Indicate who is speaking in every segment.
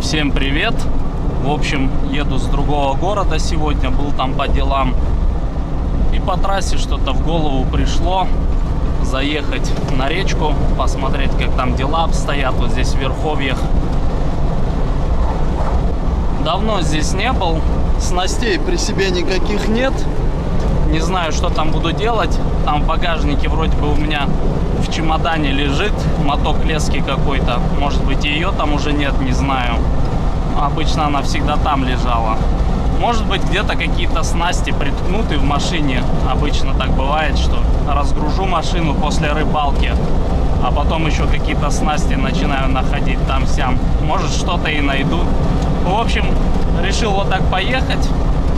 Speaker 1: Всем привет! В общем, еду с другого города сегодня, был там по делам. И по трассе что-то в голову пришло заехать на речку, посмотреть, как там дела обстоят, вот здесь в Верховьях. Давно здесь не был, снастей при себе никаких нет. Не знаю, что там буду делать. Там в багажнике вроде бы у меня в чемодане лежит моток лески какой-то. Может быть, и ее там уже нет, не знаю. Обычно она всегда там лежала. Может быть, где-то какие-то снасти приткнуты в машине. Обычно так бывает, что разгружу машину после рыбалки, а потом еще какие-то снасти начинаю находить там-сям. Может, что-то и найду. В общем, решил вот так поехать.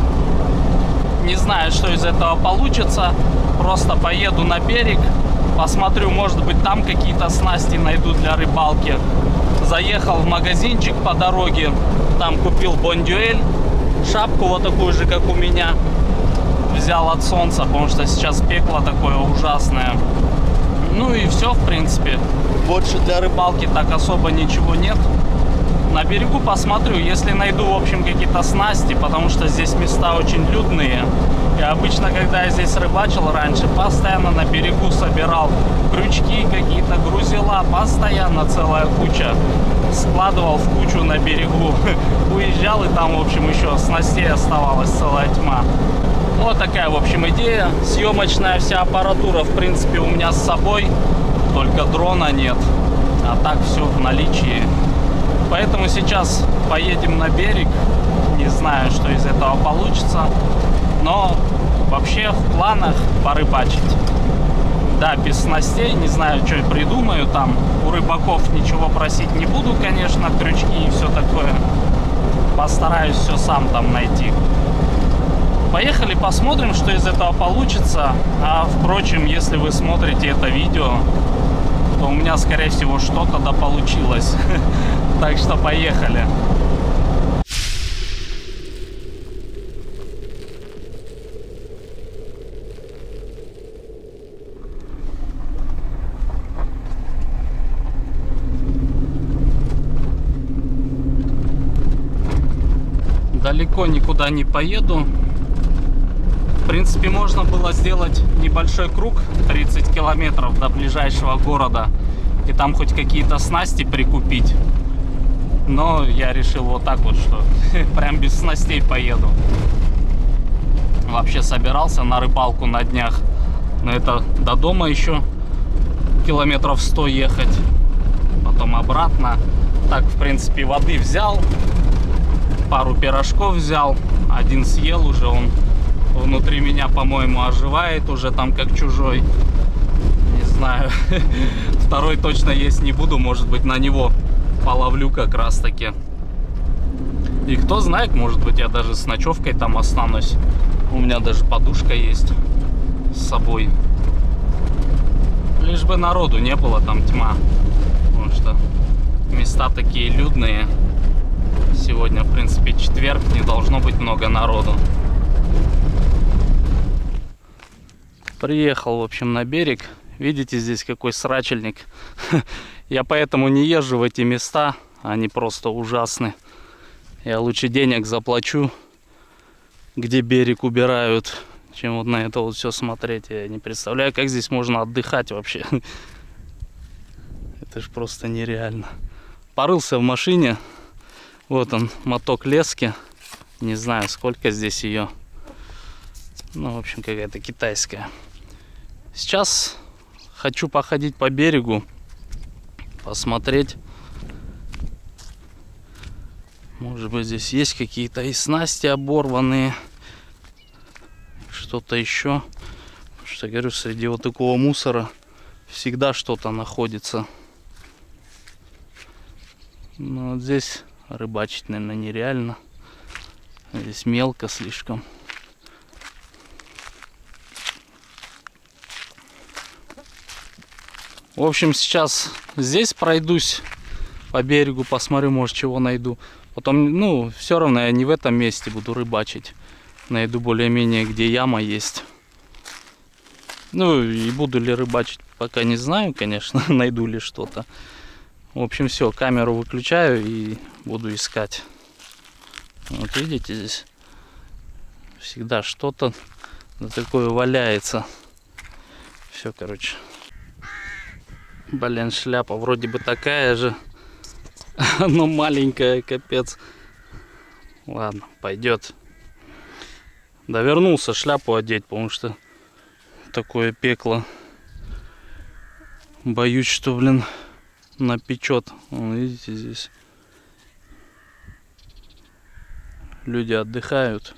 Speaker 1: Не знаю, что из этого получится. Просто поеду на берег, посмотрю, может быть, там какие-то снасти найду для рыбалки. Заехал в магазинчик по дороге, там купил бондюэль, шапку вот такую же, как у меня. Взял от солнца, потому что сейчас пекло такое ужасное. Ну и все, в принципе. Больше для рыбалки так особо ничего нет. На берегу посмотрю, если найду, в общем, какие-то снасти, потому что здесь места очень людные. И обычно, когда я здесь рыбачил раньше, постоянно на берегу собирал крючки какие-то, грузила, постоянно целая куча. Складывал в кучу на берегу. Уезжал, и там, в общем, еще снастей оставалась целая тьма. Вот такая, в общем, идея. Съемочная вся аппаратура, в принципе, у меня с собой. Только дрона нет. А так все в наличии. Поэтому сейчас поедем на берег. Не знаю, что из этого получится. Но вообще в планах порыбачить. Да, без снастей. Не знаю, что я придумаю там. У рыбаков ничего просить не буду, конечно. Крючки и все такое. Постараюсь все сам там найти. Поехали, посмотрим, что из этого получится. А впрочем, если вы смотрите это видео, то у меня, скорее всего, что-то да получилось. Так что поехали. Далеко никуда не поеду. В принципе, можно было сделать небольшой круг, 30 километров до ближайшего города, и там хоть какие-то снасти прикупить. Но я решил вот так вот, что прям без снастей поеду. Вообще собирался на рыбалку на днях, но это до дома еще километров 100 ехать, потом обратно. Так, в принципе, воды взял, пару пирожков взял, один съел уже, он внутри меня, по-моему, оживает уже там как чужой. Не знаю. Второй точно есть не буду, может быть, на него половлю как раз таки. И кто знает, может быть, я даже с ночевкой там останусь. У меня даже подушка есть с собой. Лишь бы народу не было, там тьма. Потому что места такие людные. Сегодня, в принципе, четверг, не должно быть много народу. Приехал, в общем, на берег. Видите, здесь какой срачельник. Я поэтому не езжу в эти места. Они просто ужасны. Я лучше денег заплачу, где берег убирают, чем вот на это вот все смотреть. Я не представляю, как здесь можно отдыхать вообще. Это ж просто нереально. Порылся в машине. Вот он, моток лески. Не знаю, сколько здесь ее. Ну, в общем, какая-то китайская. Сейчас хочу походить по берегу, посмотреть. Может быть, здесь есть какие-то и снасти оборванные, что-то еще. Потому что, говорю, среди вот такого мусора всегда что-то находится. Но вот здесь рыбачить, наверное, нереально. Здесь мелко слишком. В общем, сейчас здесь пройдусь по берегу, посмотрю, может, чего найду. Потом, ну, все равно я не в этом месте буду рыбачить. Найду более-менее, где яма есть. Ну, и буду ли рыбачить, пока не знаю, конечно, найду ли что-то. В общем, все, камеру выключаю и буду искать. Вот видите, здесь всегда что-то такое валяется. Все, короче. Блин, шляпа вроде бы такая же, но маленькая, капец. Ладно, пойдет. Да, вернулся шляпу одеть, потому что такое пекло. Боюсь, что, блин, напечет. Вон, видите, здесь люди отдыхают.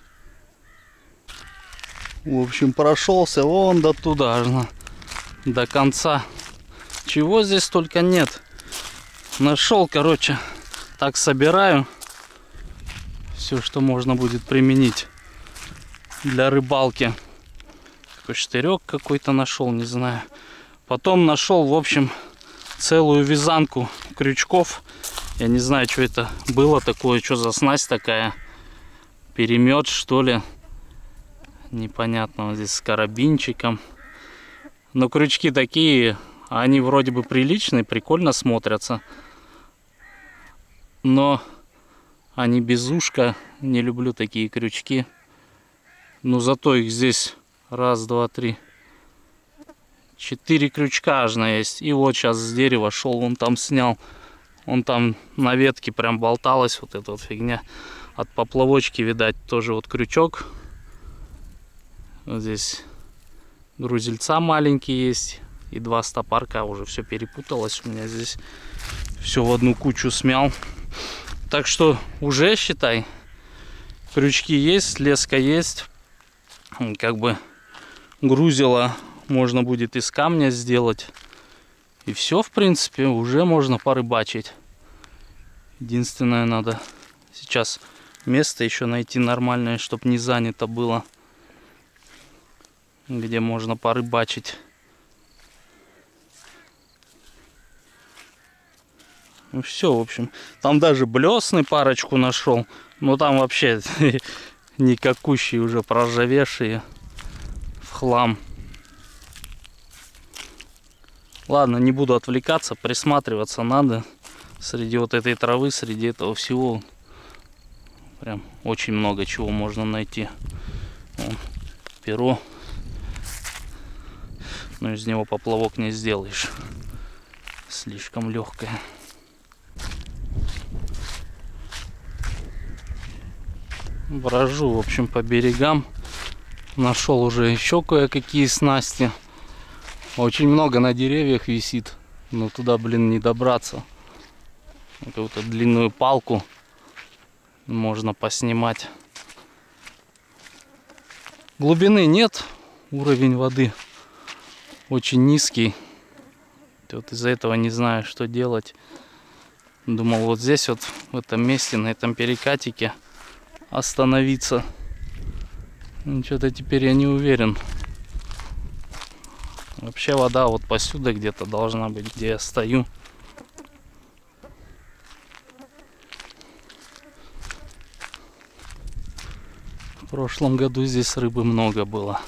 Speaker 1: В общем, прошелся вон до туда, аж до конца. Чего здесь только нет. Нашел, короче, так собираю все, что можно будет применить для рыбалки. Такой штырек какой-то нашел, не знаю. Потом нашел, в общем, целую вязанку крючков. Я не знаю, что это было такое, что за снасть такая. Перемет, что ли. Непонятно, вот здесь с карабинчиком. Но крючки такие, они вроде бы приличные, прикольно смотрятся. Но они без ушка. Не люблю такие крючки. Но зато их здесь раз, два, три, 4 крючка аж есть. И вот сейчас с дерева шел, вон там снял. Он там на ветке прям болталась вот эта вот фигня. От поплавочки, видать, тоже вот крючок. Вот здесь грузильца маленькие есть. И 2 стопарка. Уже все перепуталось. У меня здесь все в одну кучу смял. Так что уже, считай, крючки есть, леска есть. Как бы грузило можно будет из камня сделать. И все, в принципе, уже можно порыбачить. Единственное, надо сейчас место еще найти нормальное, чтобы не занято было, где можно порыбачить. Ну все, в общем, там даже блесны парочку нашел, но там вообще никакущие, уже проржавевшие в хлам. Ладно, не буду отвлекаться, присматриваться надо. Среди вот этой травы, среди этого всего прям очень много чего можно найти. Вон, перо, но из него поплавок не сделаешь, слишком легкое. Брожу, в общем, по берегам. Нашел уже еще кое-какие снасти. Очень много на деревьях висит, но туда, блин, не добраться. Какую-то длинную палку можно поснимать. Глубины нет, уровень воды очень низкий. Вот из-за этого не знаю, что делать. Думал, вот здесь вот, в этом месте, на этом перекатике остановиться. Что-то теперь я не уверен. Вообще вода вот посюда где-то должна быть, где я стою. В прошлом году здесь рыбы много было.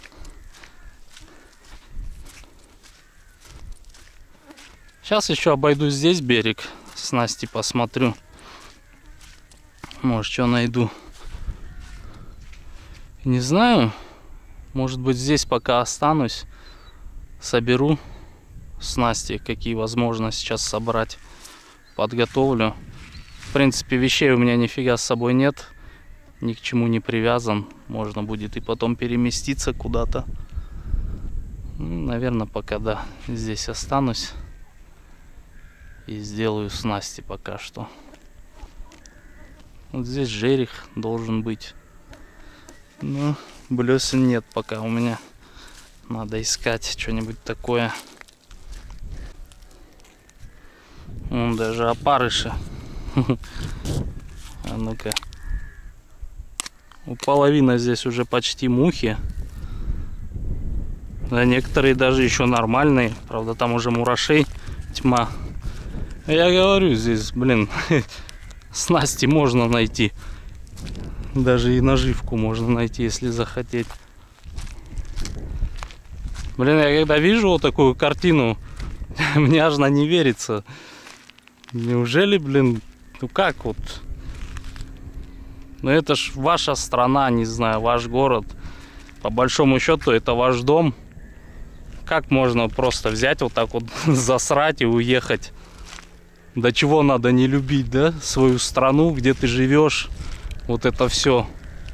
Speaker 1: Сейчас еще обойду здесь берег, снасти посмотрю. Может, что найду. Не знаю. Может быть, здесь пока останусь. Соберу снасти, какие возможно сейчас собрать. Подготовлю. В принципе, вещей у меня нифига с собой нет. Ни к чему не привязан. Можно будет и потом переместиться куда-то. Наверное, пока да, здесь останусь. И сделаю снасти пока что. Вот здесь жерех должен быть. Но блесен нет пока у меня. Надо искать что-нибудь такое. Вон даже опарыши. А ну-ка. У половины здесь уже почти мухи. Да, некоторые даже еще нормальные. Правда, там уже мурашей тьма. Я говорю, здесь, блин, снасти можно найти. Даже и наживку можно найти, если захотеть. Блин, я когда вижу вот такую картину, мне аж не верится. Неужели, блин, ну как вот? Ну это ж ваша страна, не знаю, ваш город. По большому счету это ваш дом. Как можно просто взять вот так вот, засрать и уехать? До чего надо не любить, да? Свою страну, где ты живешь. Вот это все.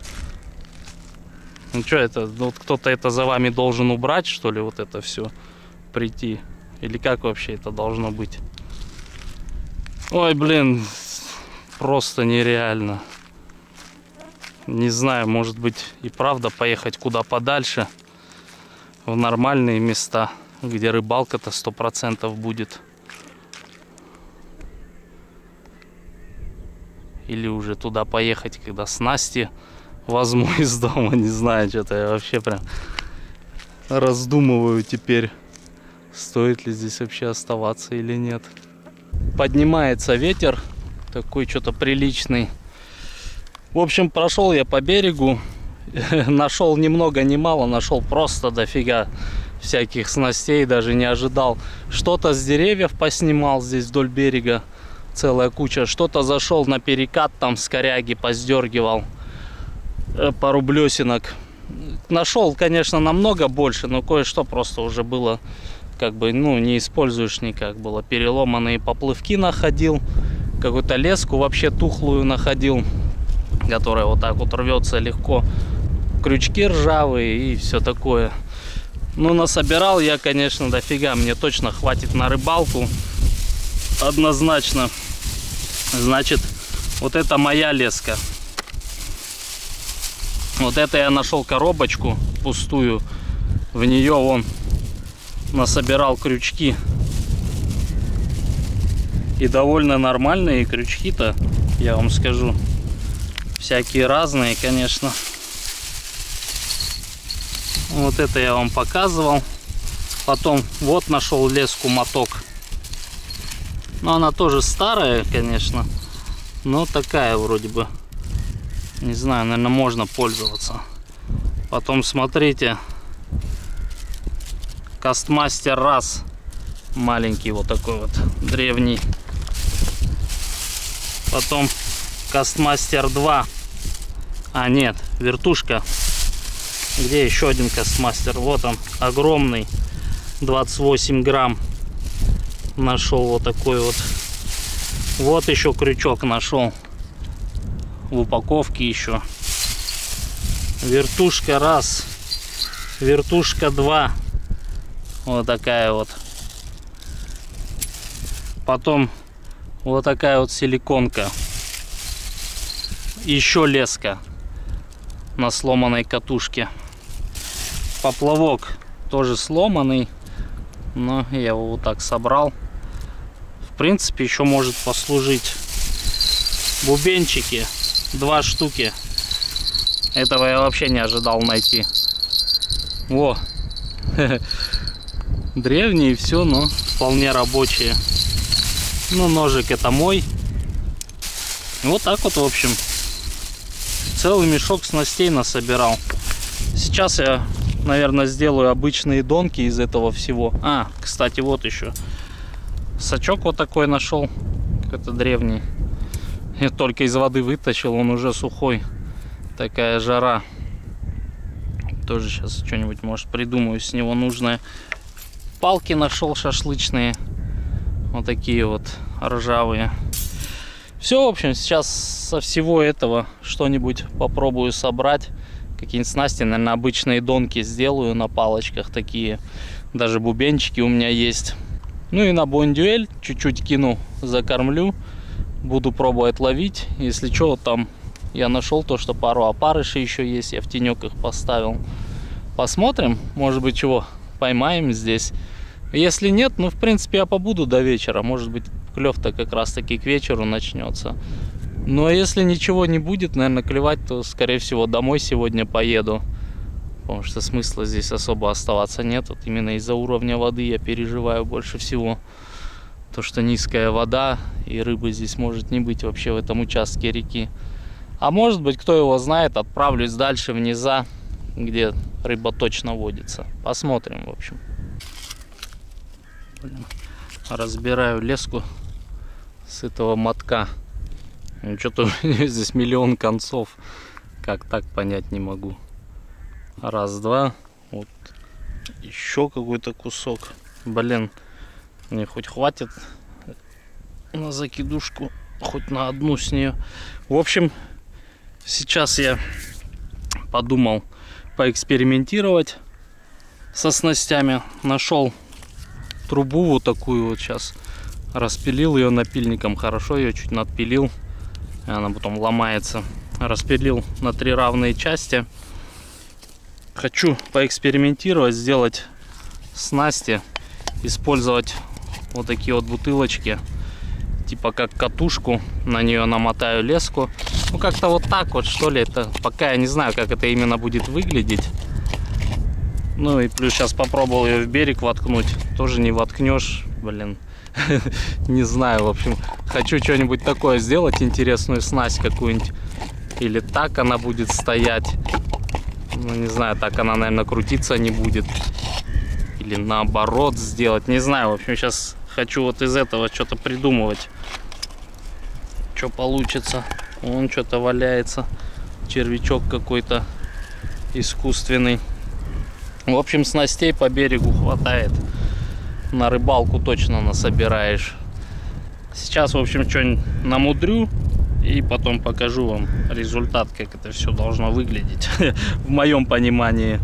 Speaker 1: Ну что это? Вот кто-то это за вами должен убрать, что ли? Вот это все прийти? Или как вообще это должно быть? Ой, блин. Просто нереально. Не знаю, может быть и правда поехать куда подальше. В нормальные места, где рыбалка-то 100% будет. Или уже туда поехать, когда снасти возьму из дома. Не знаю, что-то я вообще прям раздумываю теперь, стоит ли здесь вообще оставаться или нет. Поднимается ветер, такой что-то приличный. В общем, прошел я по берегу. Нашел ни много ни мало, нашел просто дофига всяких снастей, даже не ожидал. Что-то с деревьев поснимал здесь вдоль берега, целая куча. Что-то зашел на перекат, там с коряги поздергивал пару блесенок. Нашел, конечно, намного больше, но кое-что просто уже было, как бы, ну, не используешь никак. Было переломанные поплывки находил, какую-то леску вообще тухлую находил, которая вот так вот рвется легко. Крючки ржавые и все такое. Ну, насобирал я, конечно, дофига. Мне точно хватит на рыбалку. Однозначно. Значит, вот это моя леска. Вот это я нашел коробочку пустую. В нее вон насобирал крючки. И довольно нормальные крючки-то, я вам скажу. Всякие разные, конечно. Вот это я вам показывал. Потом вот нашел леску моток. Но она тоже старая, конечно. Но такая вроде бы. Не знаю, наверное, можно пользоваться. Потом смотрите. Кастмастер раз. Маленький вот такой вот. Древний. Потом Кастмастер 2. А нет, вертушка. Где еще один Кастмастер? Вот он, огромный, 28 грамм. Нашел вот такой вот. Вот еще крючок нашел. В упаковке еще. Вертушка раз. Вертушка 2. Вот такая вот. Потом вот такая вот силиконка. Еще леска на сломанной катушке. Поплавок тоже сломанный, но я его вот так собрал. В принципе, еще может послужить. Бубенчики 2 штуки. Этого я вообще не ожидал найти. Во. Древние все, но вполне рабочие. Ну, ножик это мой. Вот так вот, в общем. Целый мешок снастей насобирал. Сейчас я, наверное, сделаю обычные донки из этого всего. А, кстати, вот еще сачок вот такой нашел. Какой-то древний. Я только из воды вытащил, он уже сухой. Такая жара. Тоже сейчас что-нибудь, может, придумаю с него нужное. Палки нашел шашлычные. Вот такие вот ржавые. Все, в общем, сейчас со всего этого что-нибудь попробую собрать. Какие-нибудь снасти, наверное, обычные донки сделаю на палочках такие. Даже бубенчики у меня есть. Ну и на бондюэль чуть-чуть кину, закормлю. Буду пробовать ловить. Если что, там я нашел то, что пару опарышей еще есть. Я в тенек их поставил. Посмотрим, может быть, чего поймаем здесь. Если нет, ну, в принципе, я побуду до вечера. Может быть, клев-то как раз-таки к вечеру начнется. Но если ничего не будет, наверное, клевать, то, скорее всего, домой сегодня поеду. Потому что смысла здесь особо оставаться нет. Вот именно из-за уровня воды я переживаю больше всего. То, что низкая вода, и рыбы здесь может не быть вообще в этом участке реки. А может быть, кто его знает, отправлюсь дальше в низа, где рыба точно водится. Посмотрим, в общем. Разбираю леску с этого мотка. Что-то здесь миллион концов. Как так, понять не могу. Раз, два. Вот еще какой-то кусок. Блин, мне хоть хватит на закидушку, хоть на одну с нее. В общем, сейчас я подумал поэкспериментировать со снастями. Нашел трубу вот такую вот сейчас. Распилил ее напильником. Хорошо ее чуть надпилил. И она потом ломается. Распилил на 3 равные части. Хочу поэкспериментировать, сделать снасти. Использовать вот такие вот бутылочки. Типа как катушку. На нее намотаю леску. Ну как-то вот так вот, что ли. Это пока я не знаю, как это именно будет выглядеть. Ну и плюс сейчас попробовал ее в берег воткнуть. Тоже не воткнешь, блин. Не знаю, в общем. Хочу что-нибудь такое сделать, интересную снасть какую-нибудь. Или так она будет стоять. Ну не знаю, так она, наверное, крутиться не будет. Или наоборот сделать. Не знаю, в общем, сейчас хочу вот из этого что-то придумывать. Что получится. Вон что-то валяется. Червячок какой-то искусственный. В общем, снастей по берегу хватает. На рыбалку точно насобираешь. Сейчас, в общем, что-нибудь намудрю. И потом покажу вам результат, как это все должно выглядеть. В моем понимании.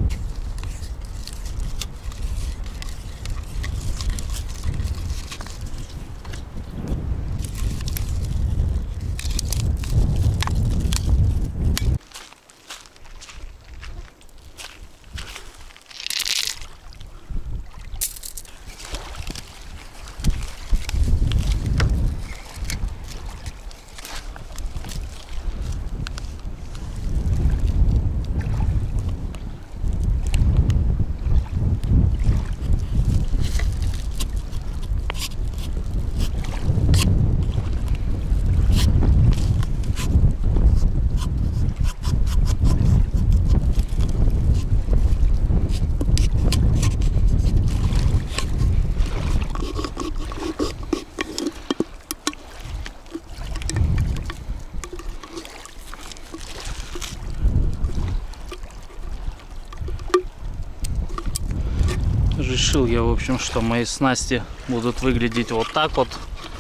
Speaker 1: Решил я, в общем, что мои снасти будут выглядеть вот так вот.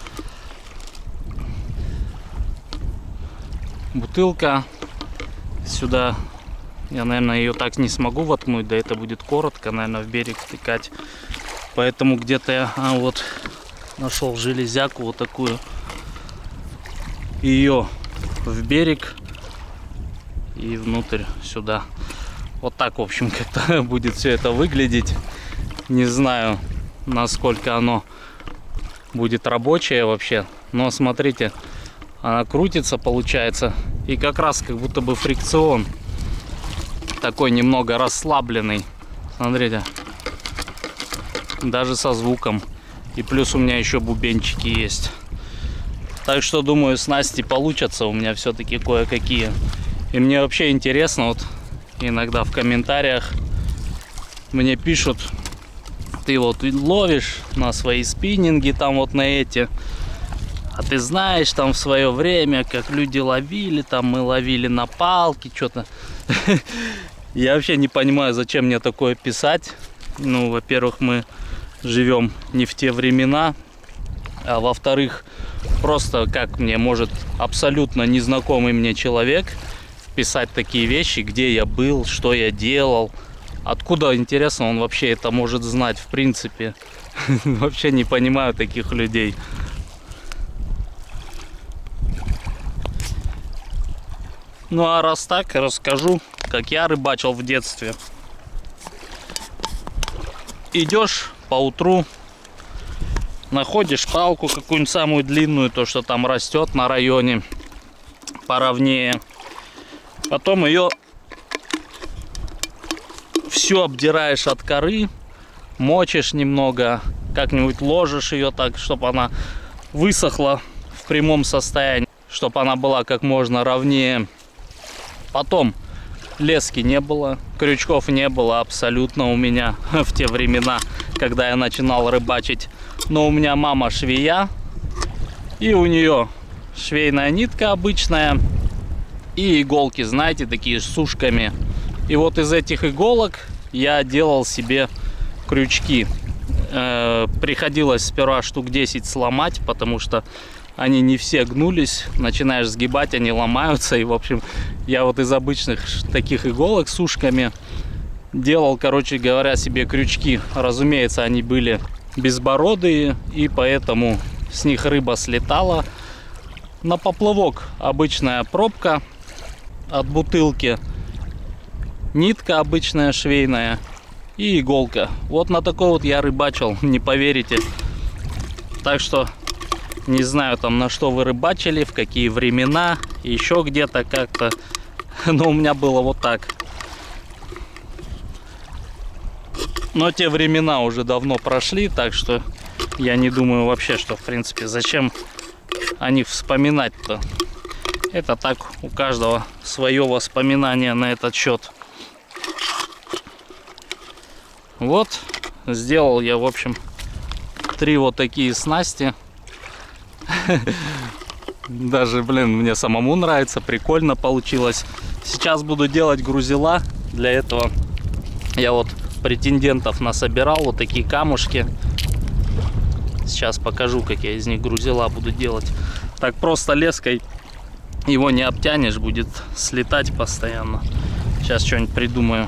Speaker 1: Бутылка. Сюда я, наверное, ее так не смогу воткнуть, да это будет коротко, наверное, в берег втыкать. Поэтому где-то я вот нашел железяку вот такую. Ее в берег и внутрь сюда. Вот так, в общем, как-то будет все это выглядеть. Не знаю, насколько оно будет рабочее вообще. Но смотрите, она крутится, получается. И как раз как будто бы фрикцион. Такой немного расслабленный. Смотрите. Даже со звуком. И плюс у меня еще бубенчики есть. Так что, думаю, снасти получатся у меня все-таки кое-какие. И мне вообще интересно, вот иногда в комментариях мне пишут: ты вот ловишь на свои спиннинги, там вот на эти, а ты знаешь, там в свое время, как люди ловили, там мы ловили на палки, что-то. Я вообще не понимаю, зачем мне такое писать. Ну, во-первых, мы живем не в те времена, а во-вторых, просто как мне может абсолютно незнакомый мне человек писать такие вещи, где я был, что я делал. Откуда, интересно, он вообще это может знать, в принципе? Вообще не понимаю таких людей. Ну а раз так, расскажу, как я рыбачил в детстве. Идешь поутру, находишь палку какую-нибудь самую длинную, то, что там растет на районе, поровнее. Потом ее все обдираешь от коры, мочишь немного, как-нибудь ложишь ее так, чтобы она высохла в прямом состоянии, чтобы она была как можно ровнее. Потом лески не было, крючков не было абсолютно у меня в те времена, когда я начинал рыбачить. Но у меня мама швея, И у нее швейная нитка обычная и иголки, знаете, такие с ушками. И вот из этих иголок я делал себе крючки. Приходилось сперва штук 10 сломать, потому что они не все гнулись. Начинаешь сгибать, они ломаются. И, в общем, я вот из обычных таких иголок с ушками делал, короче говоря, себе крючки. Разумеется, они были безбородые, и поэтому с них рыба слетала. На поплавок обычная пробка от бутылки, нитка обычная швейная и иголка. Вот на такой вот я рыбачил, не поверите. Так что не знаю, там на что вы рыбачили, в какие времена, еще где-то как-то, но у меня было вот так. Но те времена уже давно прошли, так что я не думаю вообще, что, в принципе, зачем о них вспоминать-то. Это так, у каждого свое воспоминание на этот счет. Вот, сделал я, в общем, 3 вот такие снасти. Даже, блин, мне самому нравится, прикольно получилось. Сейчас буду делать грузила. Для этого я вот претендентов насобирал, вот такие камушки. Сейчас покажу, как я из них грузила буду делать. Так просто леской его не обтянешь, будет слетать постоянно. Сейчас что-нибудь придумаю.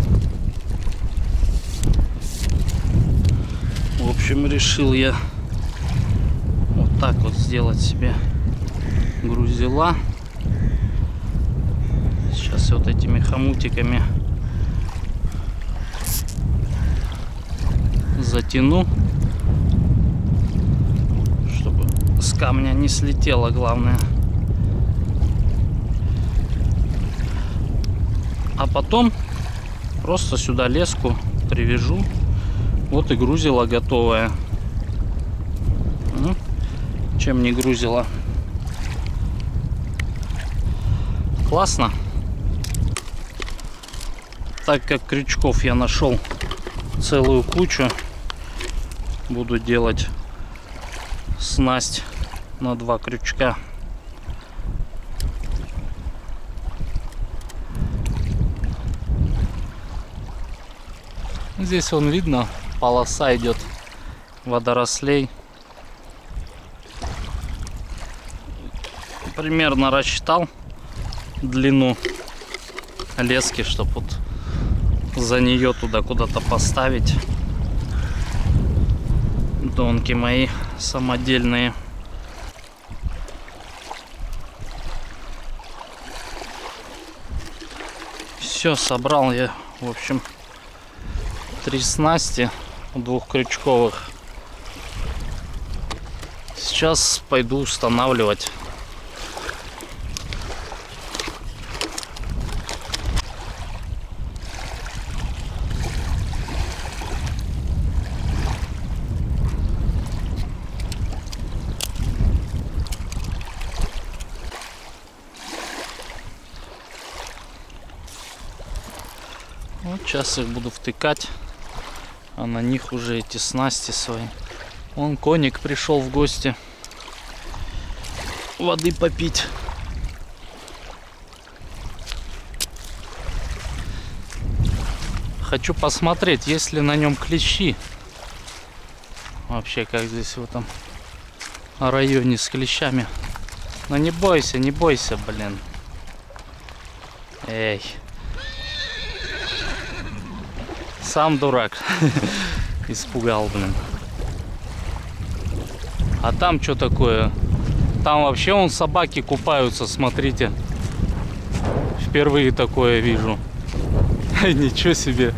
Speaker 1: В общем, решил я вот так вот сделать себе грузила. Сейчас вот этими хомутиками затяну, чтобы с камня не слетело, главное. А потом просто сюда леску привяжу. Вот и грузило готовое. Чем не грузило. Классно. Так как крючков я нашел целую кучу, буду делать снасть на 2 крючка. Здесь вон видно, полоса идет водорослей. Примерно рассчитал длину лески, чтобы вот за нее туда куда-то поставить донки мои самодельные. Все, собрал я, в общем, 3 снасти 2-крючковых. Сейчас пойду устанавливать. Вот сейчас их буду втыкать, а на них уже эти снасти свои. Вон коник пришел в гости воды попить. Хочу посмотреть, есть ли на нем клещи. Вообще, как здесь в этом районе с клещами. Но не бойся, блин. Эй. Сам дурак. Испугал, блин. А там что такое? Там вообще вон собаки купаются, смотрите. Впервые такое вижу. Ничего себе.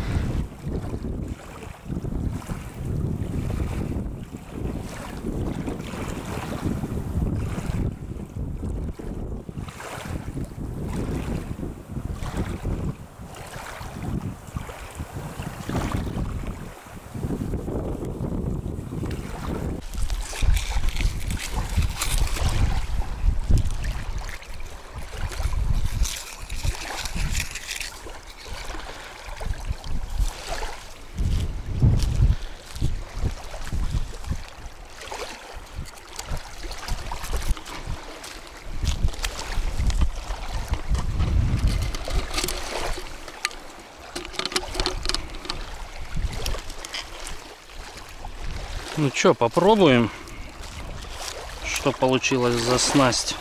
Speaker 1: Ну что, попробуем, что получилось за снасть.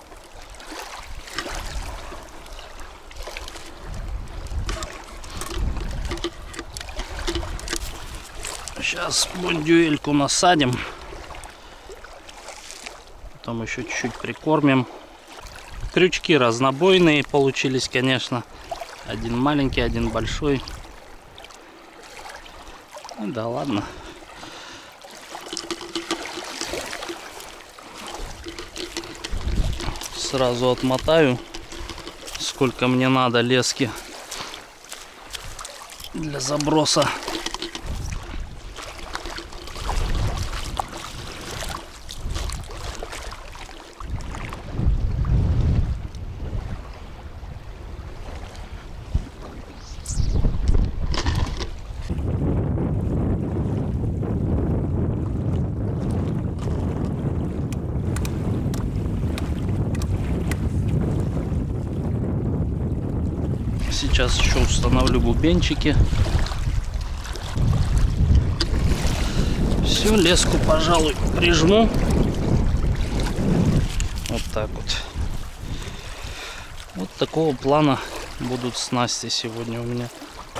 Speaker 1: Сейчас бундюэльку насадим, потом еще чуть-чуть прикормим. Крючки разнобойные получились, конечно. Один маленький, один большой. Ну, да ладно. Сразу отмотаю, сколько мне надо лески для заброса. Сейчас еще установлю бубенчики. Все, леску, пожалуй, прижму. Вот так вот. Вот такого плана будут снасти сегодня у меня.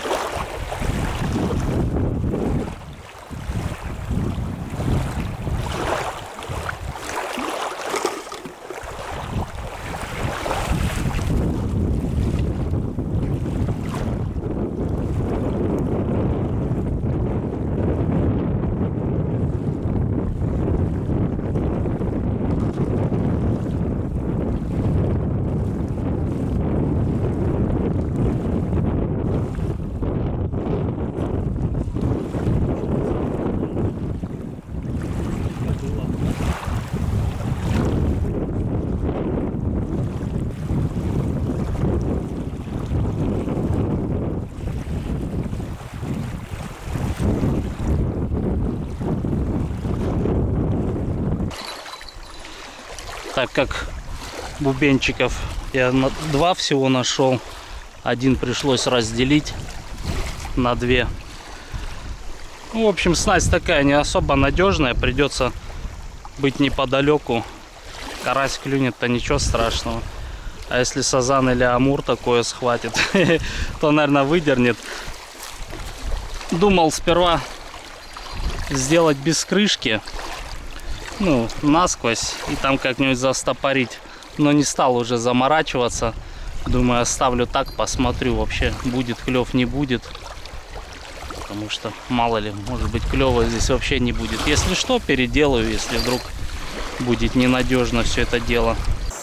Speaker 1: Так как бубенчиков я 2 всего нашел, один пришлось разделить на 2. Ну, в общем, снасть такая не особо надежная, придется быть неподалеку. Карась клюнет-то ничего страшного. А если сазан или амур такое схватит, то, наверное, выдернет. Думал сперва сделать без крышки, ну, насквозь, и там как-нибудь застопорить. Но не стал уже заморачиваться. Думаю, оставлю так, посмотрю, вообще будет клев, не будет. Потому что, мало ли, может быть, клева здесь вообще не будет. Если что, переделаю, если вдруг будет ненадежно все это дело.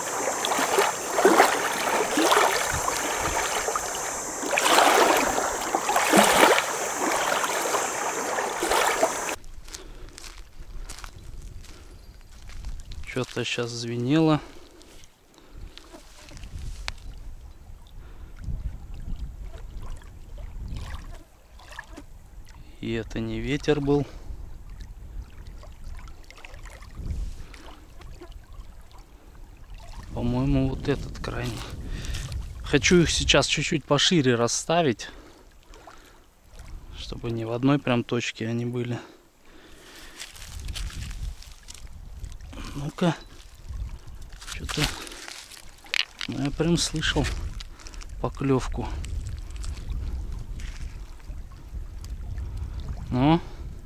Speaker 1: Что-то сейчас звенело. И это не ветер был. По-моему, вот этот крайний. Хочу их сейчас чуть-чуть пошире расставить, чтобы не в одной прям точке они были. Ну-ка, что-то я прям слышал поклевку. Ну,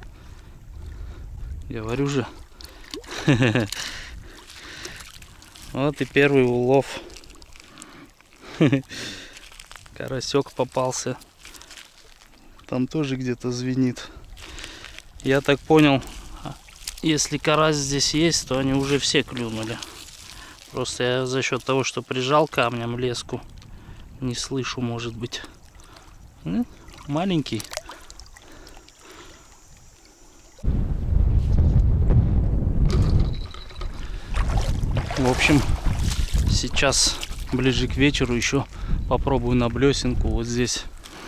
Speaker 1: говорю же. Вот и первый улов. Карасек попался. Там тоже где-то звенит. Я так понял, если карась здесь есть, то они уже все клюнули. Просто я за счет того, что прижал камнем леску, не слышу, может быть. Маленький. В общем, сейчас ближе к вечеру еще попробую на блесенку вот здесь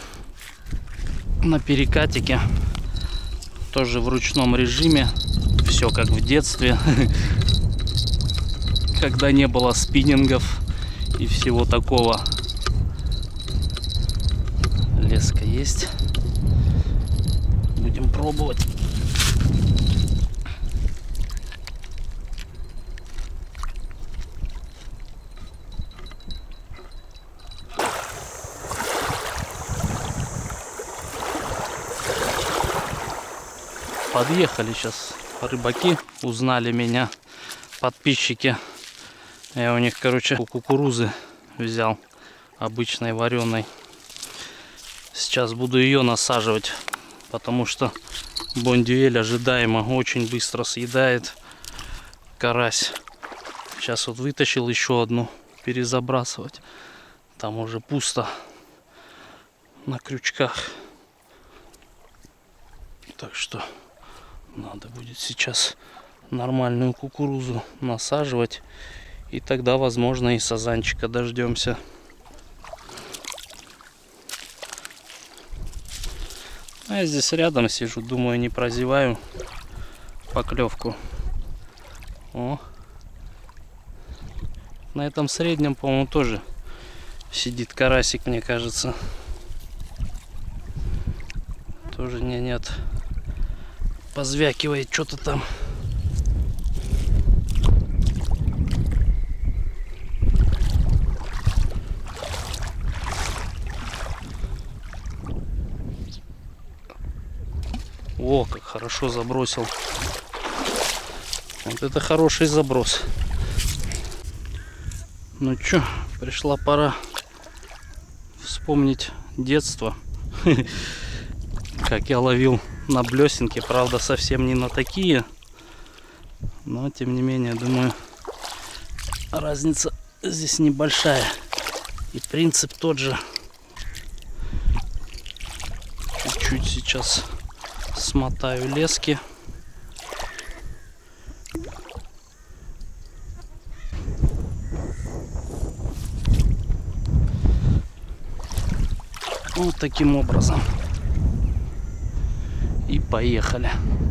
Speaker 1: на перекатике, тоже в ручном режиме, все как в детстве, когда не было спиннингов и всего такого. Леска есть, будем пробовать. Подъехали сейчас рыбаки, узнали меня, подписчики. Я у них, короче, кукурузы взял, обычной вареной. Сейчас буду ее насаживать, потому что бондюэль ожидаемо очень быстро съедает карась. Сейчас вот вытащил еще одну, перезабрасывать. Там уже пусто на крючках. Так что надо будет сейчас нормальную кукурузу насаживать. И тогда, возможно, и сазанчика дождемся. А я здесь рядом сижу, думаю, не прозеваю поклевку. О. На этом среднем, по-моему, тоже сидит карасик, мне кажется. Тоже нет. Позвякивает что-то там. О, как хорошо забросил. Вот это хороший заброс. Ну чё, пришла пора вспомнить детство. Как я ловил на блесенке, правда, совсем не на такие. Но, тем не менее, думаю, разница здесь небольшая. И принцип тот же. Чуть-чуть сейчас смотаю лески. Вот таким образом. И поехали.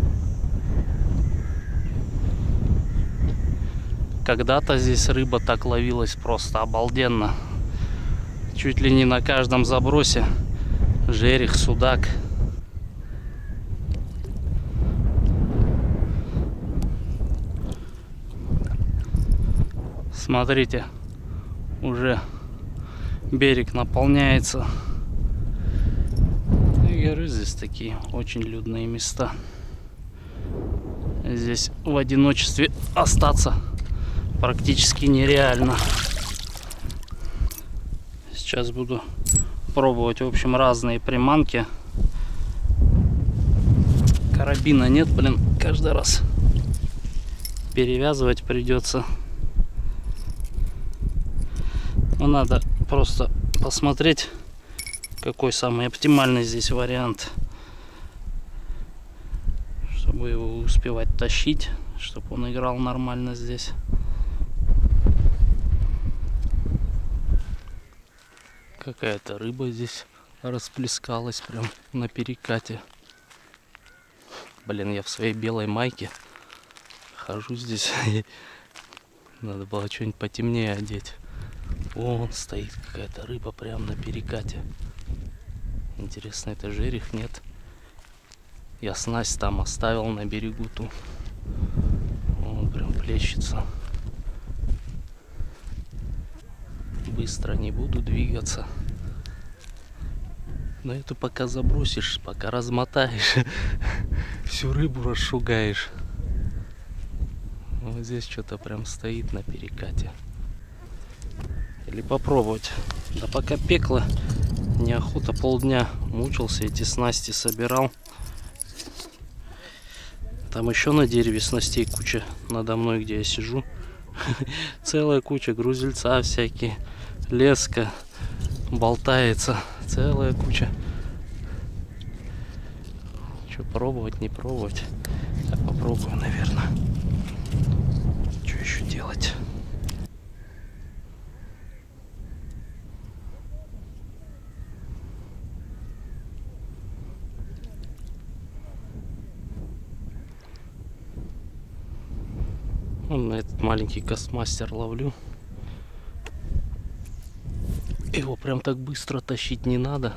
Speaker 1: Когда-то здесь рыба так ловилась просто обалденно. Чуть ли не на каждом забросе жерех, судак. Смотрите, уже берег наполняется. Я говорю, здесь такие очень людные места. Здесь в одиночестве остаться практически нереально. Сейчас буду пробовать, в общем, разные приманки. Карабина нет, блин, каждый раз перевязывать придется. Но надо просто посмотреть, какой самый оптимальный здесь вариант, чтобы его успевать тащить, чтобы он играл нормально здесь. Какая-то рыба здесь расплескалась прям на перекате. Блин, я в своей белой майке хожу здесь. Надо было что-нибудь потемнее одеть. Вон стоит какая-то рыба прям на перекате. Интересно, это жерех? Нет. Я снасть там оставил на берегу ту. Он прям плещется. Быстро не буду двигаться. Но это пока забросишь, пока размотаешь, всю рыбу расшугаешь. Вот здесь что-то прям стоит на перекате. Или попробовать. Да пока пекло, неохота, полдня мучился, эти снасти собирал. Там еще на дереве снастей куча надо мной, где я сижу. Целая куча, грузильца всякие, леска болтается, целая куча. Что, пробовать, не пробовать? Я попробую, наверное. Что еще делать? На этот маленький кастмастер ловлю. Его прям так быстро тащить не надо.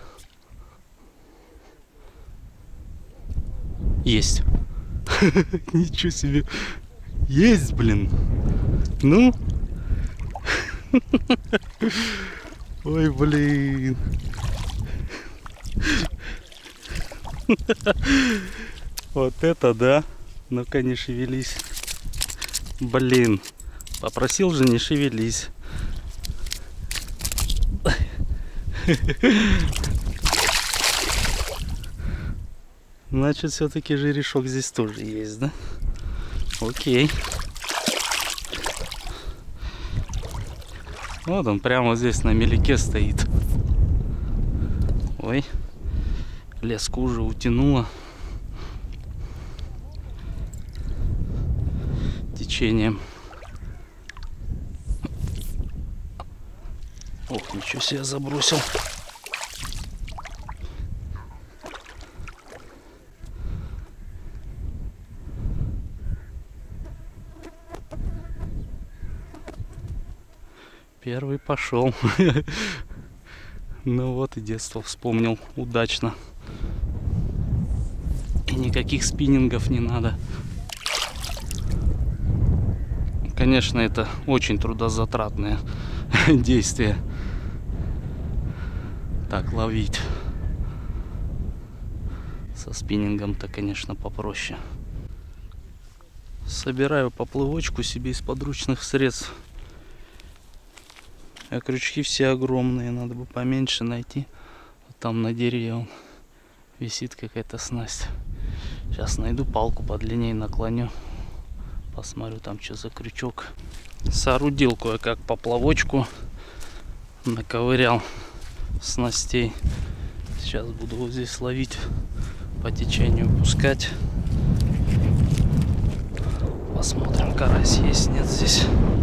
Speaker 1: Есть. Ничего себе. Есть, блин. Ну. Ой, блин. Вот это да. Ну-ка, не шевелись. Блин. Попросил же, не шевелись. Значит, все-таки жерешок здесь тоже есть, да? Окей. Вот он прямо здесь на меляке стоит. Ой. Леску уже утянуло течением. Ох, ничего себе забросил. Первый пошел. Ну вот и детство вспомнил удачно. И никаких спиннингов не надо. Конечно, это очень трудозатратное действие. Так ловить. Со спиннингом-то, конечно, попроще. Собираю поплывочку себе из подручных средств. А крючки все огромные, надо бы поменьше найти. Там на дереве он висит какая-то снасть. Сейчас найду палку подлиннее, наклоню. Посмотрю там, что за крючок. Соорудил кое-как поплавочку. Наковырял снастей. Сейчас буду вот здесь ловить, по течению пускать. Посмотрим, карась есть, нет здесь.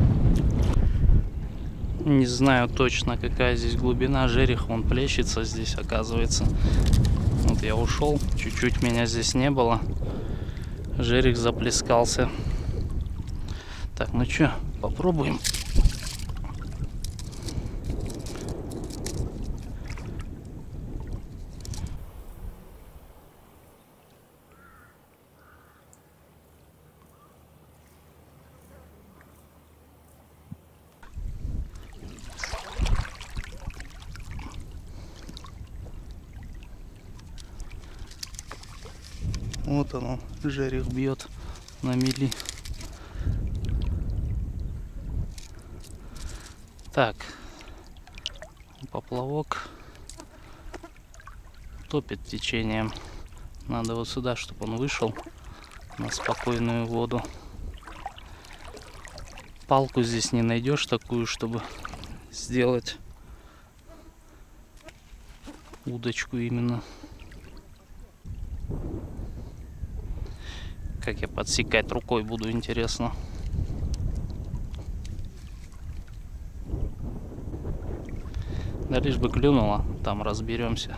Speaker 1: Не знаю точно, какая здесь глубина. Жерех вон плещется здесь, оказывается. Вот я ушел, чуть-чуть меня здесь не было. Жерех заплескался. Так, ну что, попробуем. Вот оно, жерех бьет на мели. Так, поплавок топит течением. Надо вот сюда, чтобы он вышел на спокойную воду. Палку здесь не найдешь такую, чтобы сделать удочку именно. Как я подсекать рукой буду, интересно. Да лишь бы клюнуло, там разберемся.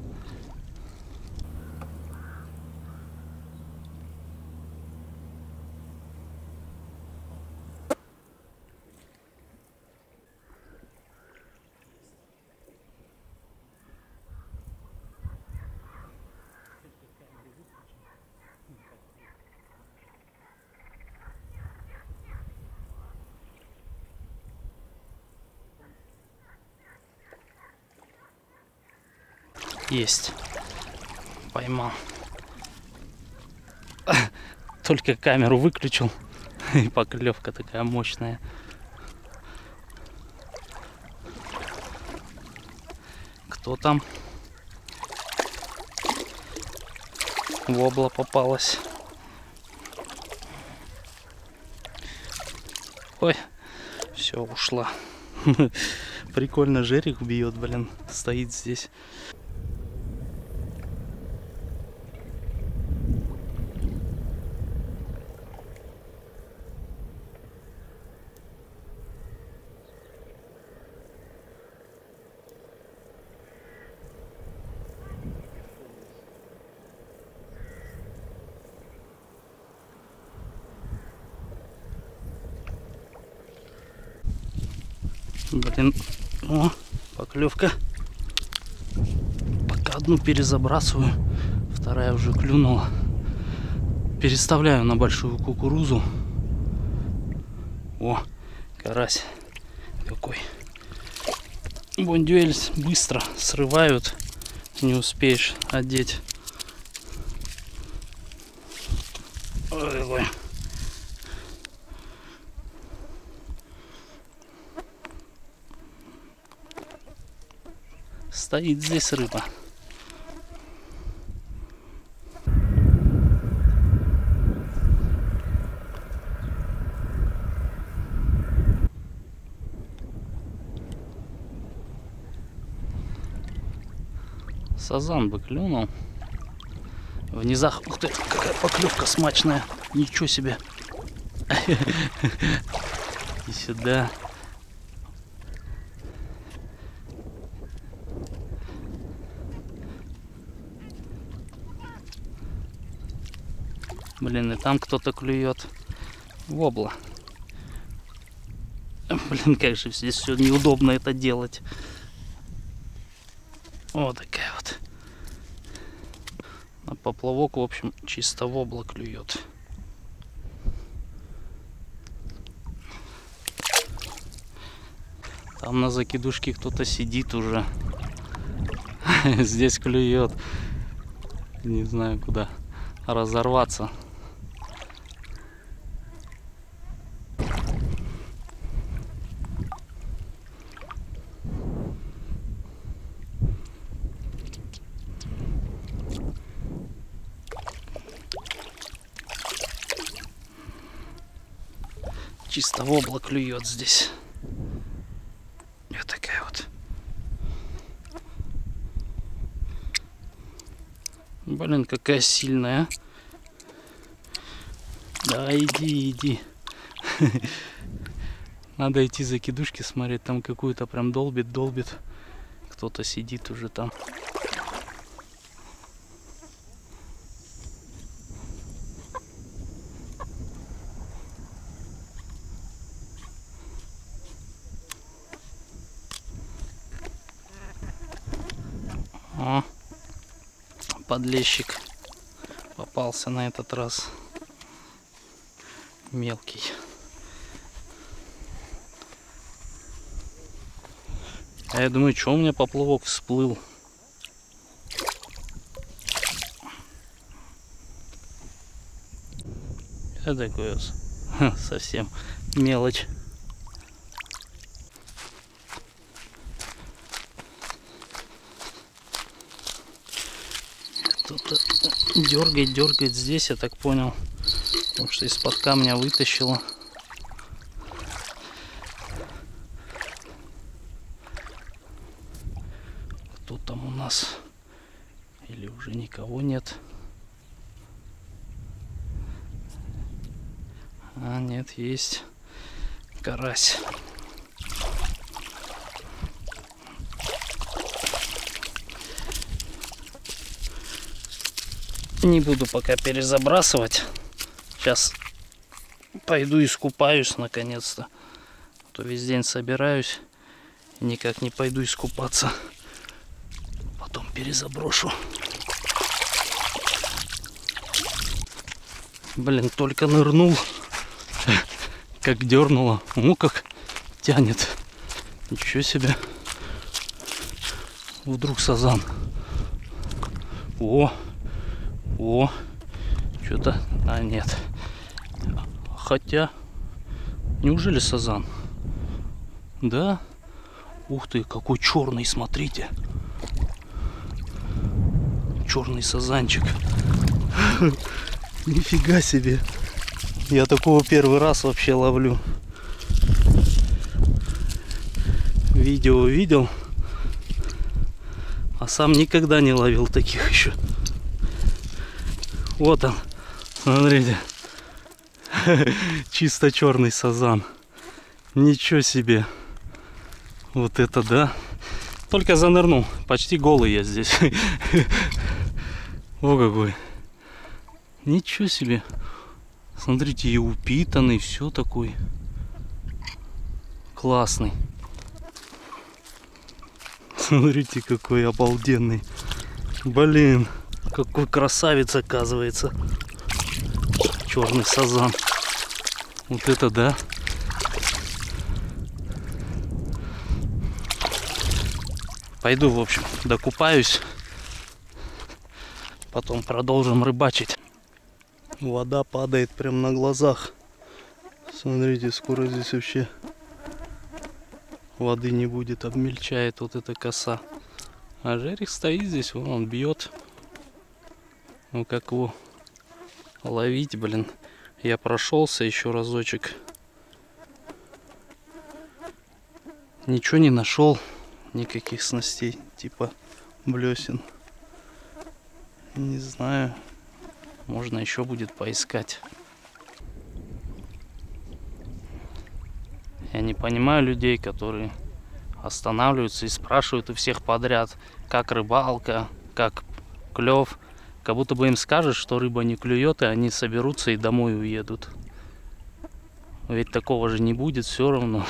Speaker 1: Есть. Поймал. Только камеру выключил. И поклевка такая мощная. Кто там? Вобла попалась. Ой, все, ушла. Прикольно, жерех бьет, блин. Стоит здесь. Блин, о, поклевка. Пока одну перезабрасываю, вторая уже клюнула. Переставляю на большую кукурузу. О, карась какой. Бондюэль быстро срывают, не успеешь одеть. какой. Стоит здесь рыба. Сазан бы клюнул. В низах. Ух ты, какая поклевка смачная. Ничего себе. И сюда. Блин, и там кто-то клюет. Вобла. Блин, как же здесь все неудобно это делать. Вот такая вот. На поплавок, в общем, чисто вобла клюет. Там на закидушке кто-то сидит уже. Здесь клюет. Не знаю куда разорваться. Чисто вобла клюет здесь. Вот такая вот. Блин, какая сильная. Да, иди, иди. Надо идти за кидушки смотреть. Там какую-то прям долбит. Кто-то сидит уже там. О, подлещик попался на этот раз. Мелкий. А я думаю, что у меня поплавок всплыл. Это такой совсем мелочь. Кто-то дергает здесь, я так понял. Потому что из-под камня вытащило. Кто там у нас? Или уже никого нет? А, нет, есть карась. Не буду пока перезабрасывать. Сейчас пойду искупаюсь наконец-то. А то весь день собираюсь и никак не пойду искупаться. Потом перезаброшу. Блин, только нырнул, как дернуло. Ну как тянет. Ничего себе. Вдруг сазан. О, что-то, а нет. Хотя, неужели сазан? Да? Ух ты, какой черный, смотрите. Черный сазанчик. Нифига себе. Я такого первый раз вообще ловлю. Видео видел, а сам никогда не ловил таких еще. Вот он, смотрите. Чисто черный сазан. Ничего себе. Вот это да. Только занырнул. Почти голый я здесь. О какой. Ничего себе. Смотрите, и упитанный, все такой. Классный. Смотрите, какой обалденный. Блин. Какой красавец, оказывается. Черный сазан. Вот это да. Пойду, в общем, докупаюсь. Потом продолжим рыбачить.
Speaker 2: Вода падает прям на глазах. Смотрите, скоро здесь вообще воды не будет, обмельчает вот эта коса. А жерех стоит здесь, вон он бьет. Ну как его ловить, блин. Я прошелся еще разочек. Ничего не нашел, никаких снастей, типа блесен. Не знаю, можно еще будет поискать. Я не понимаю людей, которые останавливаются и спрашивают у всех подряд, как рыбалка, как клев. Как будто бы им скажешь, что рыба не клюет, и они соберутся и домой уедут. Ведь такого же не будет все равно.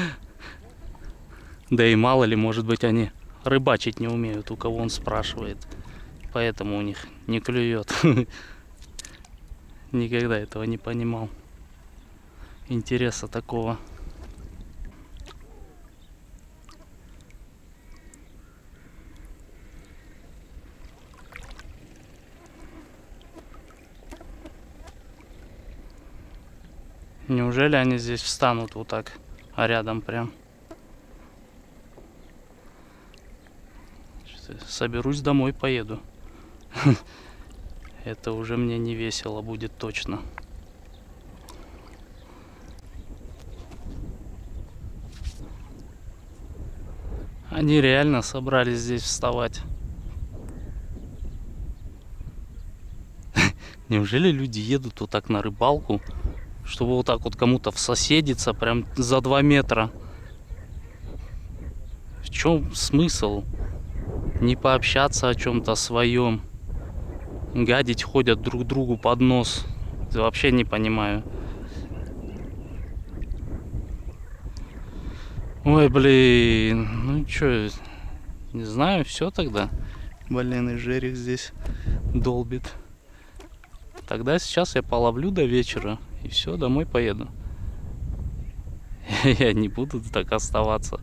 Speaker 2: Да и мало ли, может быть, они рыбачить не умеют, у кого он спрашивает. Поэтому у них не клюет. Никогда этого не понимал. Интереса такого. Неужели они здесь встанут вот так, а рядом прям? Соберусь домой, поеду. Это уже мне не весело будет точно. Они реально собрались здесь вставать. Неужели люди едут вот так на рыбалку, чтобы вот так вот кому-то всоседиться прям за 2 метра? В чем смысл? Не пообщаться о чем-то своем. Гадить ходят друг другу под нос. Вообще не понимаю. Ой, блин. Ну чё, не знаю, все тогда. Блин, и жерех здесь долбит. Тогда сейчас я половлю до вечера. И все, домой поеду. Я не буду так оставаться.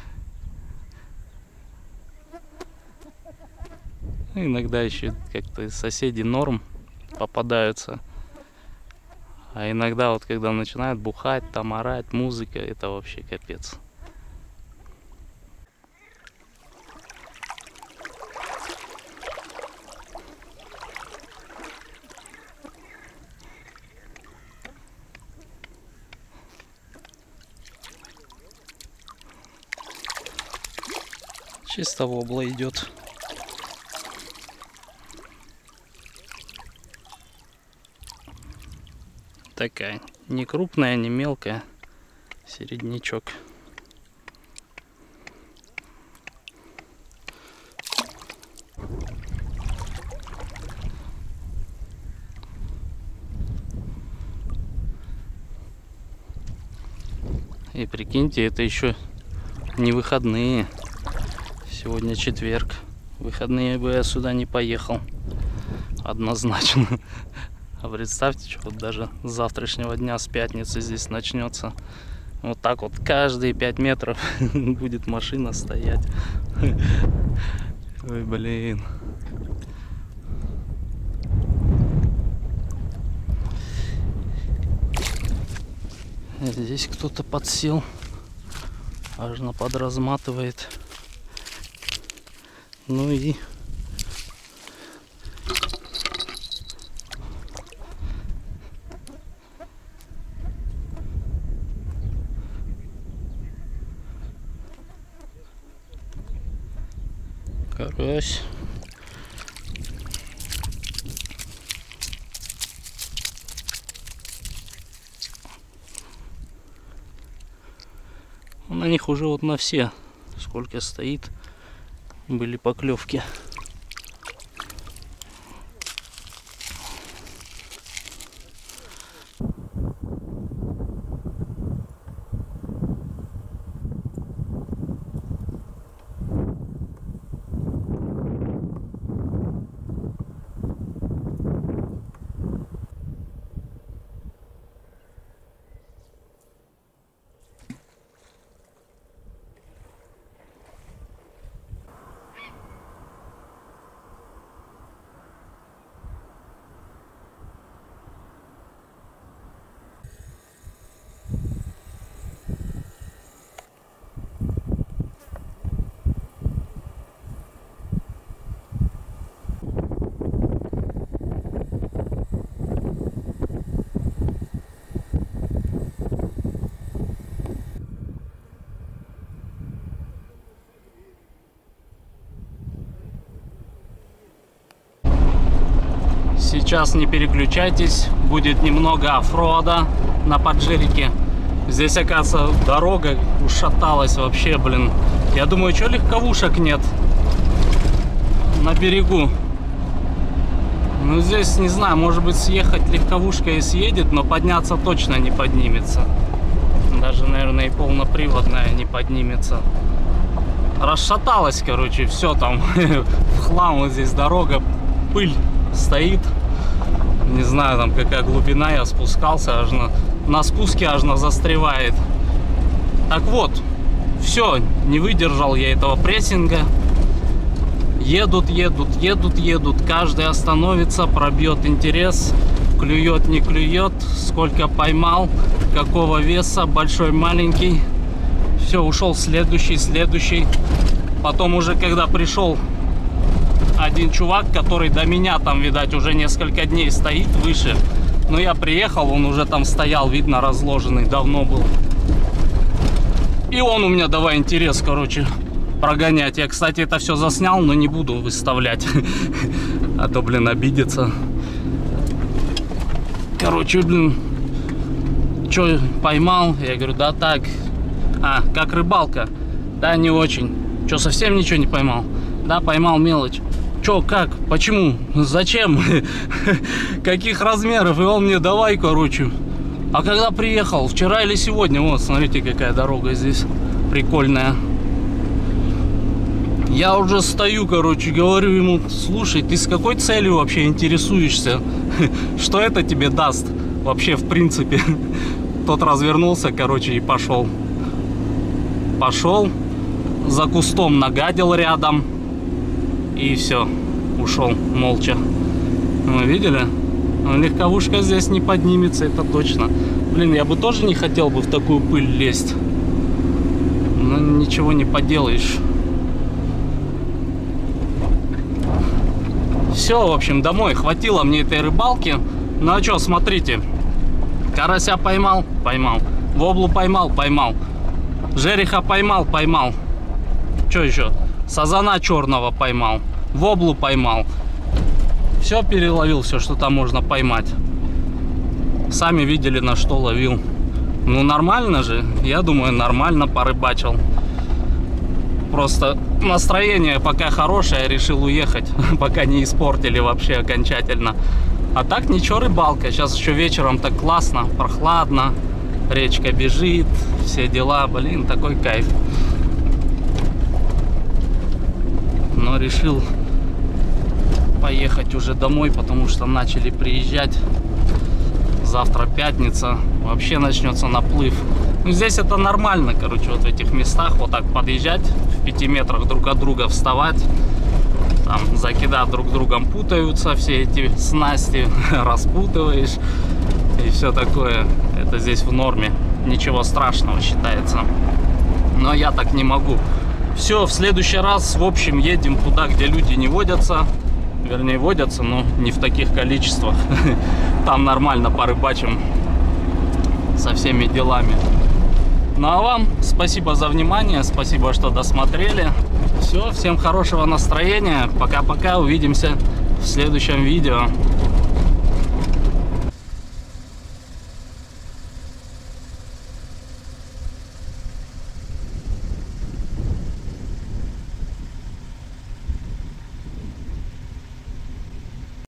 Speaker 2: Иногда еще как-то соседи норм попадаются. А иногда вот когда начинают бухать, там орать, музыка, это вообще капец. Чисто вобла идет. Такая, не крупная, не мелкая, середнячок. И прикиньте, это еще не выходные. Сегодня четверг. Выходные бы я сюда не поехал. Однозначно. А представьте, что вот даже с завтрашнего дня, с пятницы здесь начнется. Вот так вот каждые 5 метров будет машина стоять. Ой, блин. Здесь кто-то подсел. Аж подразматывает. Ну и... Карась. На них уже вот на все, сколько стоит, были поклевки.
Speaker 1: Сейчас не переключайтесь, будет немного оффрода на Паджерике. Здесь, оказывается, дорога ушаталась вообще, блин. Я думаю, что легковушек нет на берегу. Ну, здесь, не знаю, может быть, съехать легковушка и съедет, но подняться точно не поднимется. Даже, наверное, и полноприводная не поднимется. Расшаталась, короче, все там в хлам. Вот здесь дорога, пыль стоит. Не знаю, там какая глубина, я спускался, аж на спуске аж застревает. Так вот, все, не выдержал я этого прессинга. Едут, каждый остановится, пробьет интерес, клюет, не клюет, сколько поймал, какого веса, большой, маленький. Все, ушел следующий. Потом уже, когда пришел один чувак, который до меня там, видать, уже несколько дней стоит выше. Но я приехал, он уже там стоял, видно, разложенный, давно был. И он у меня давай интерес, короче, прогонять. Я, кстати, это все заснял, но не буду выставлять. А то, блин, обидится. Короче, блин, что, поймал? Я говорю, да так. А, как рыбалка? Да, не очень. Что, совсем ничего не поймал? Да, поймал мелочь. Чё, как, почему, зачем, каких размеров? И он мне давай, короче. А когда приехал, вчера или сегодня? Вот, смотрите, какая дорога здесь прикольная. Я уже стою, короче, говорю ему, слушай, ты с какой целью вообще интересуешься? Что это тебе даст вообще, в принципе? Тот развернулся, короче, и пошел. Пошел, за кустом нагадил рядом. И все, ушел молча. Вы видели? Легковушка здесь не поднимется, это точно. Блин, я бы тоже не хотел бы в такую пыль лезть. Но ничего не поделаешь. Все, в общем, домой. Хватило мне этой рыбалки. Ну а что, смотрите. Карася поймал? Поймал. Воблу поймал? Поймал. Жереха поймал? Поймал. Что еще? Сазана черного поймал. Воблу поймал. Все переловил, все, что там можно поймать. Сами видели, на что ловил. Ну, нормально же. Я думаю, нормально порыбачил. Просто настроение пока хорошее, решил уехать. Пока не испортили вообще окончательно. А так ничего, рыбалка. Сейчас еще вечером так классно, прохладно. Речка бежит, все дела. Блин, такой кайф. Но решил поехать уже домой, потому что начали приезжать. Завтра пятница, вообще начнется наплыв. Ну, здесь это нормально, короче, вот в этих местах вот так подъезжать, в 5 метрах друг от друга вставать. Там закида друг другом путаются, все эти снасти распутываешь и все такое. Это здесь в норме, ничего страшного считается. Но я так не могу. Все, в следующий раз, в общем, едем туда, где люди не водятся. Вернее, водятся, но не в таких количествах. Там нормально порыбачим со всеми делами. Ну а вам спасибо за внимание, спасибо, что досмотрели. Все, всем хорошего настроения. Пока-пока, увидимся в следующем видео.